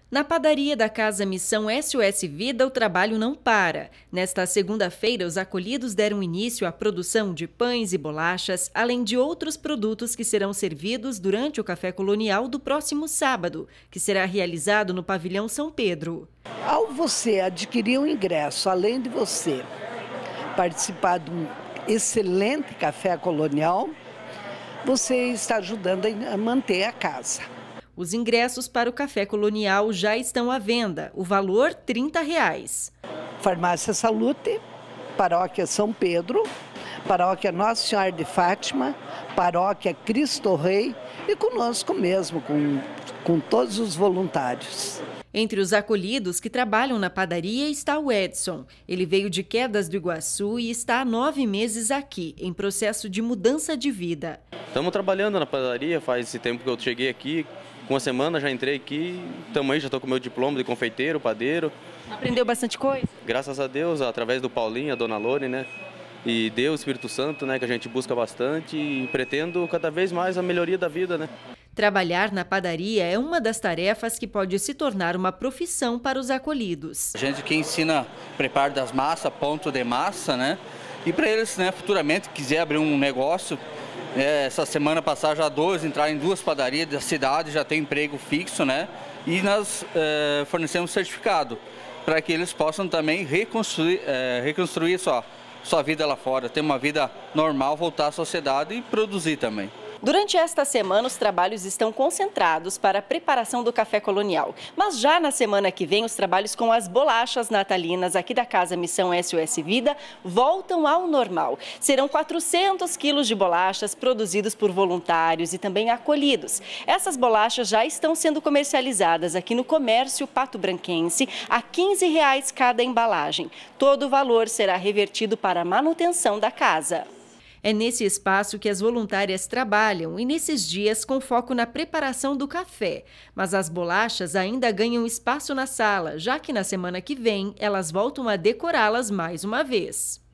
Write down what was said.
Na padaria da Casa Missão SOS Vida, o trabalho não para. Nesta segunda-feira, os acolhidos deram início à produção de pães e bolachas, além de outros produtos que serão servidos durante o Café Colonial do próximo sábado, que será realizado no Pavilhão São Pedro. Ao você adquirir um ingresso, além de você participar de um excelente café colonial, você está ajudando a manter a casa. Os ingressos para o Café Colonial já estão à venda, o valor R$ 30. Farmácia Salute, Paróquia São Pedro, Paróquia Nossa Senhora de Fátima, Paróquia Cristo Rei e conosco mesmo, com todos os voluntários. Entre os acolhidos que trabalham na padaria está o Edson. Ele veio de Quedas do Iguaçu e está há 9 meses aqui, em processo de mudança de vida. Estamos trabalhando na padaria, faz esse tempo que eu cheguei aqui. Com uma semana já entrei aqui, também já estou com meu diploma de confeiteiro, padeiro. Aprendeu bastante coisa? Graças a Deus, através do Paulinho, a Dona Lone, né? E Deus, Espírito Santo, né? Que a gente busca bastante e pretendo cada vez mais a melhoria da vida, né? Trabalhar na padaria é uma das tarefas que pode se tornar uma profissão para os acolhidos. A gente que ensina preparo das massas, ponto de massa, né? E para eles, né, futuramente, quiser abrir um negócio, essa semana passada já 12 entraram em 2 padarias da cidade, já tem emprego fixo, né? E nós fornecemos certificado para que eles possam também reconstruir sua vida lá fora, ter uma vida normal, voltar à sociedade e produzir também. Durante esta semana, os trabalhos estão concentrados para a preparação do Café Colonial. Mas já na semana que vem, os trabalhos com as bolachas natalinas aqui da Casa Missão SOS Vida voltam ao normal. Serão 400 quilos de bolachas produzidos por voluntários e também acolhidos. Essas bolachas já estão sendo comercializadas aqui no comércio Pato Branquense a R$ 15 cada embalagem. Todo o valor será revertido para a manutenção da casa. É nesse espaço que as voluntárias trabalham e nesses dias com foco na preparação do café. Mas as bolachas ainda ganham espaço na sala, já que na semana que vem elas voltam a decorá-las mais uma vez.